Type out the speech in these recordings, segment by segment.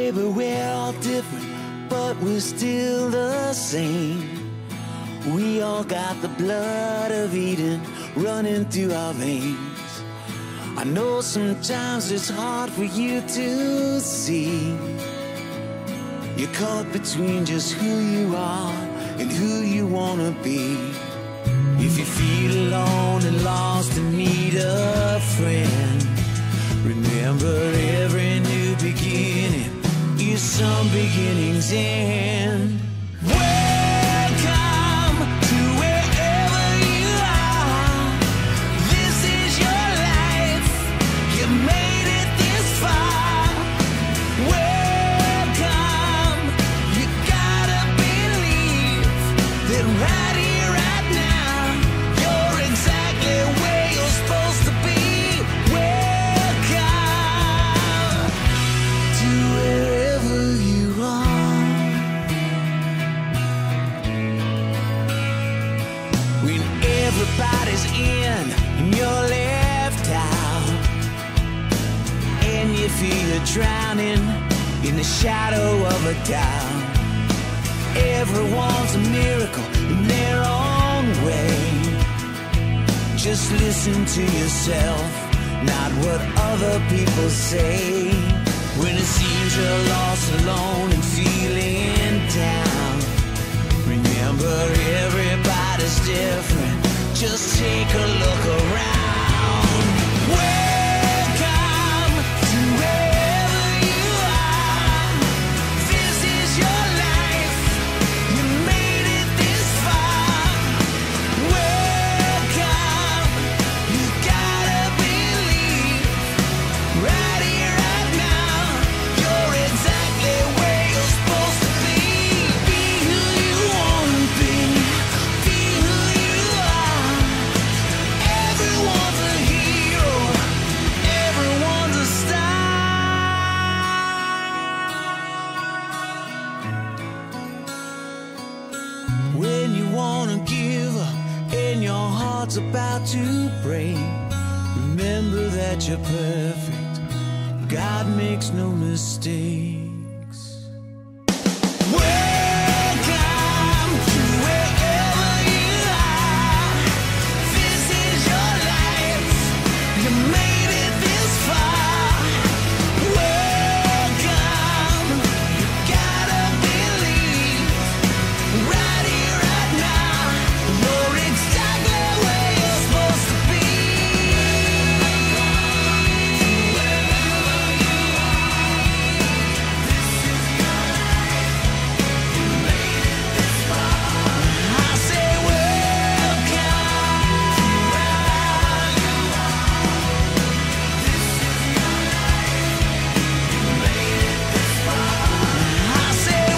Baby, we're all different, but we're still the same. We all got the blood of Eden running through our veins. I know sometimes it's hard for you to see. You're caught between just who you are and who you wanna be. If you feel alone and lost and need a friend, remember every new beginning is some beginning's end. Welcome to wherever you are. This is your life. You made it this far. Welcome. You gotta believe that right here, right now, you're exactly where you're supposed to be. Welcome to wherever you are. When everybody's in and you're left out, and you feel you're drowning in the shadow of a doubt. Everyone's a miracle in their own way. Just listen to yourself, not what other people say. When it seems you're lost, alone, and feeling down, remember everybody's different. Just take a look around. Welcome to wherever you are. This is your life. You made it this far. Welcome. You gotta believe right here, right now, you're exactly where you're supposed to be. Be who you wanna be. Be who you are. Everyone's a hero. Everyone's a star. When you wanna give up and your heart's about to break, remember that you're perfect. God makes no mistakes. Welcome to wherever you are. This is your life. You made it this far. Welcome. You gotta believe right here, right now, you're exactly where you're supposed to be. I say welcome. I say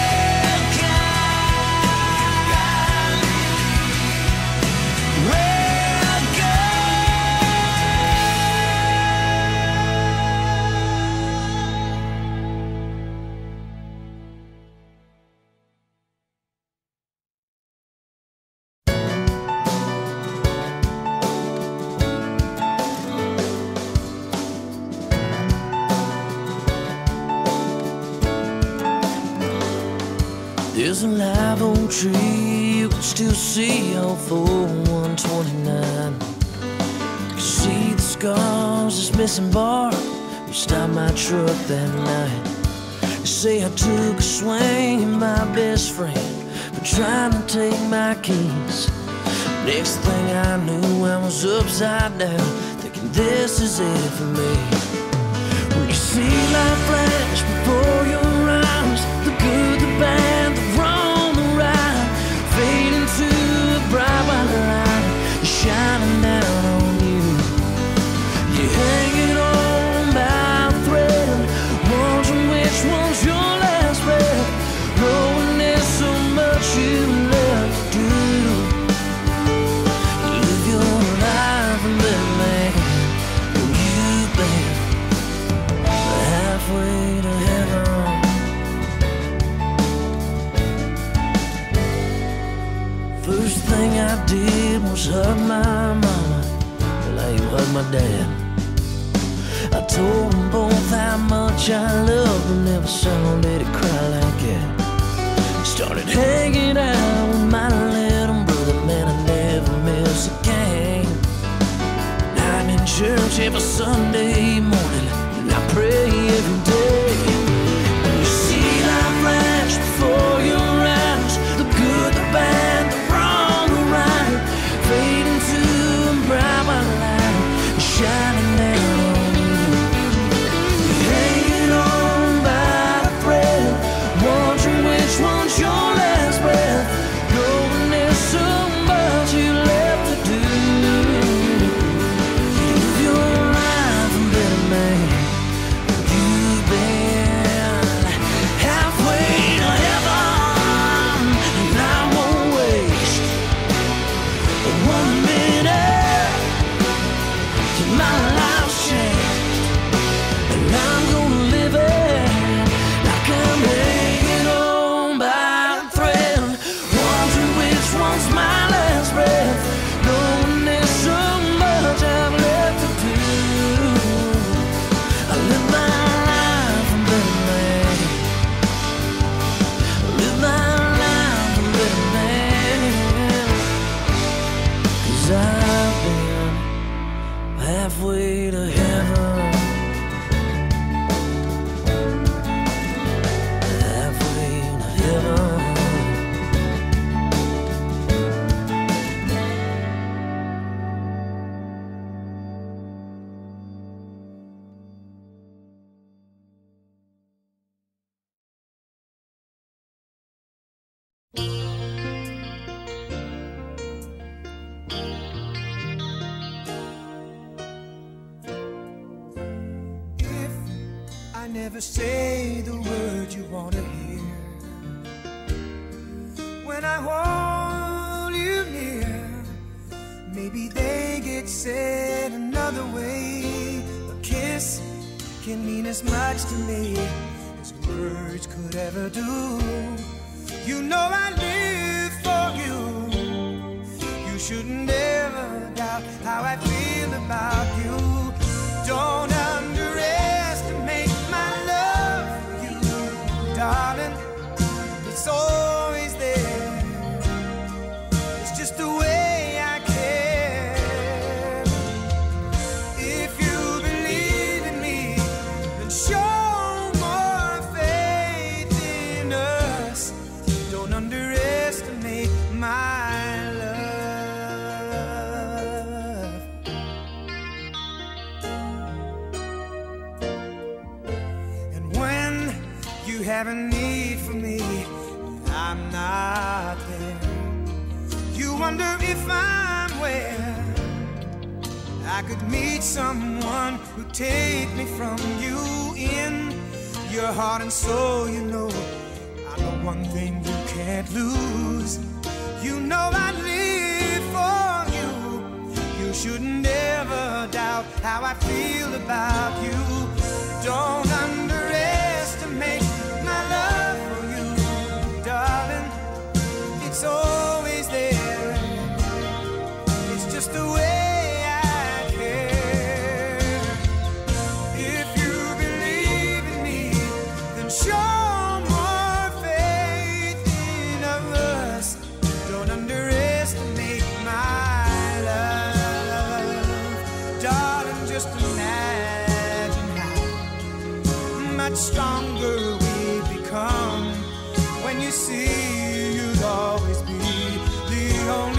there's a live oak tree, you can still see on 4129. You can see the scars, this missing bar. You stopped my truck that night. You say I took a swing at my best friend for trying to take my keys. Next thing I knew, I was upside down, thinking this is it for me. When you see life flash before your eyes, the good, the bad, the wrong, the right, fade into a bright white light, shining down on you. You're hanging on by a thread, wondering which one's your last breath, knowing there's so much you left to do. You live your life and let me when you've been halfway to heaven. First thing I did was hug my mama, like you hug my dad. I told them both how much I loved them, never saw Betty cry like that. Started hanging out with my little brother, man, I never miss a game. I'm in church every Sunday morning, and I pray every day. When you see life flash before your eyes, the good, the bad, the wrong, the right, fade into a bright white light, shining down on you. You're hanging on by a thread, wondering which one's your last breath, knowing there's so much you left to do. Live your life a better man. You've been halfway to heaven, and I won't waste 1 minute till my life's changed, and I'm gonna live it like I'm hanging on by a thread, wondering which one's my last breath, knowing there's so much I've left to do. I live my life a better man. I live my life a better man. 'Cause I've been halfway to heaven, halfway to heaven. If I never say the word you want to hear, when I hold you near, maybe they get said another way. A kiss can mean as much to me as words could ever do. You know I live for you. You should never doubt how I feel about you. Don't underestimate my love for you, darling. It's always there. It's just the way I care. If you believe in me, then show more faith in us. Don't underestimate my love. And when you have a need for me, I'm not there. You wonder if I'm where I could meet someone who'd take me from you in your heart and soul. You know I'm the one thing you can't lose. You know I live for you. You should never doubt how I feel about you. Don't underestimate my love for you, darling. It's always there. It's just the way I care. If you believe in me, then show more faith in us. Don't underestimate my love, darling. Just imagine how much stronger we've become when you see you'd always be the only